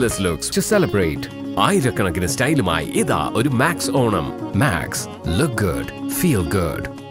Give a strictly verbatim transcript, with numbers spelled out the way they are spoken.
timeless looks to celebrate. ആയിരക്കണക്കിന് സ്റ്റൈലുമായി ഇതാ ഒരു max Onam. Max, look good, feel good.